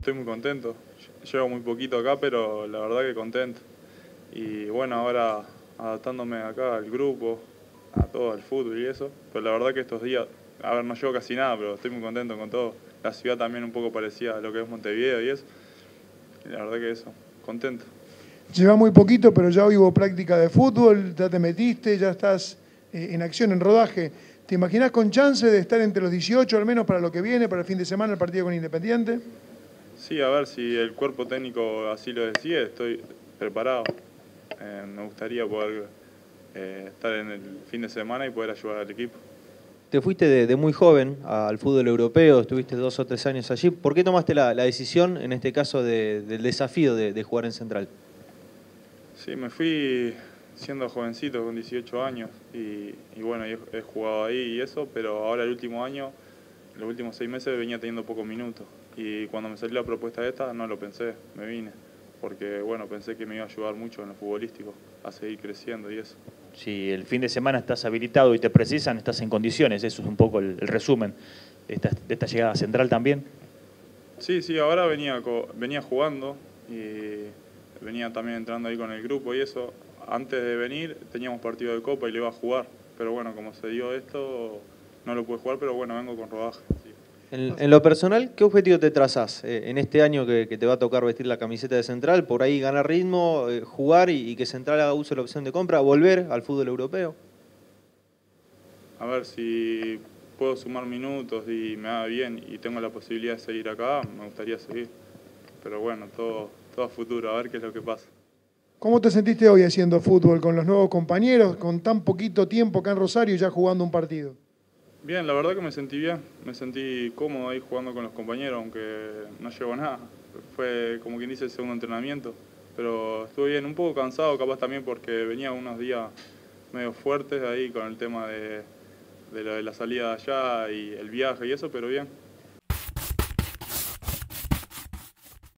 estoy muy contento. Llevo muy poquito acá, pero la verdad que contento. Y bueno, ahora adaptándome acá al grupo, a todo, al fútbol y eso. Pero la verdad que estos días, a ver, no llevo casi nada, pero estoy muy contento con todo. La ciudad también un poco parecida a lo que es Montevideo y eso. Y la verdad que eso, contento. Lleva muy poquito, pero ya hubo práctica de fútbol, ya te metiste, ya estás en acción, en rodaje. ¿Te imaginas con chance de estar entre los 18 al menos para lo que viene, para el fin de semana, el partido con Independiente? Sí, a ver si el cuerpo técnico así lo decide, estoy preparado. Me gustaría poder estar en el fin de semana y poder ayudar al equipo. Te fuiste de muy joven al fútbol europeo, estuviste 2 o 3 años allí. ¿Por qué tomaste la decisión, en este caso, del desafío de jugar en Central? Sí, me fui siendo jovencito, con 18 años, y bueno, he jugado ahí y eso, pero ahora el último año, los últimos 6 meses venía teniendo pocos minutos. Y cuando me salió la propuesta esta, no lo pensé, me vine. Porque bueno, pensé que me iba a ayudar mucho en lo futbolístico, a seguir creciendo y eso. Si el fin de semana estás habilitado y te precisan, estás en condiciones. Eso es un poco el resumen de esta llegada Central también. Sí, ahora venía jugando y venía también entrando ahí con el grupo y eso. Antes de venir teníamos partido de Copa y le iba a jugar. Pero bueno, como se dio esto, no lo pude jugar, pero bueno, vengo con rodaje. Sí. En lo personal, ¿qué objetivo te trazás en este año que te va a tocar vestir la camiseta de Central? ¿Por ahí ganar ritmo, jugar y que Central haga uso de la opción de compra, volver al fútbol europeo? A ver si puedo sumar minutos y me va bien y tengo la posibilidad de seguir acá, me gustaría seguir. Pero bueno, todo a futuro, a ver qué es lo que pasa. ¿Cómo te sentiste hoy haciendo fútbol con los nuevos compañeros, con tan poquito tiempo acá en Rosario y ya jugando un partido? Bien, la verdad que me sentí bien, me sentí cómodo ahí jugando con los compañeros, aunque no llevo nada. Fue como quien dice el segundo entrenamiento, pero estuve bien, un poco cansado capaz también porque venía unos días medio fuertes ahí con el tema de lo de la salida de allá y el viaje y eso, pero bien.